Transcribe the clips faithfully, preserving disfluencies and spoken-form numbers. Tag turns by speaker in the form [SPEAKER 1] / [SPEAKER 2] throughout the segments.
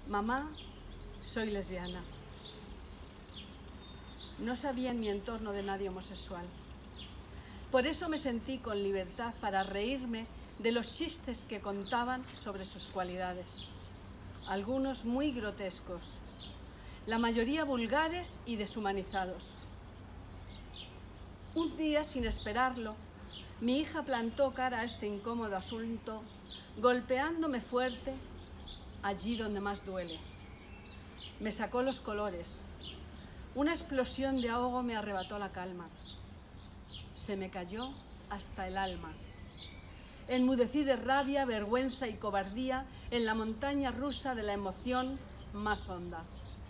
[SPEAKER 1] Mamá, soy lesbiana. No sabía en mi entorno de nadie homosexual. Por eso me sentí con libertad para reírme de los chistes que contaban sobre sus cualidades. Algunos muy grotescos, la mayoría vulgares y deshumanizados. Un día, sin esperarlo, mi hija plantó cara a este incómodo asunto, golpeándome fuerte allí donde más duele. Me sacó los colores. Una explosión de ahogo me arrebató la calma. Se me cayó hasta el alma. Enmudecí de rabia, vergüenza y cobardía en la montaña rusa de la emoción más honda.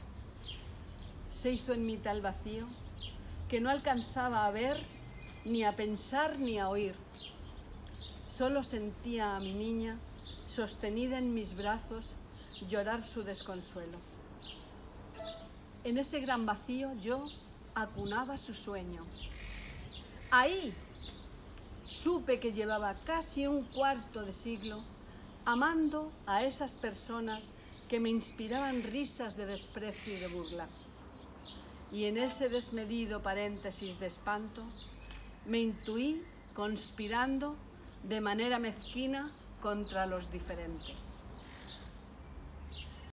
[SPEAKER 1] Se hizo en mí tal vacío que no alcanzaba a ver, ni a pensar, ni a oír. Solo sentía a mi niña, sostenida en mis brazos, llorar su desconsuelo. En ese gran vacío yo acunaba su sueño. Ahí supe que llevaba casi un cuarto de siglo amando a esas personas que me inspiraban risas de desprecio y de burla. Y en ese desmedido paréntesis de espanto me intuí conspirando de manera mezquina contra los diferentes.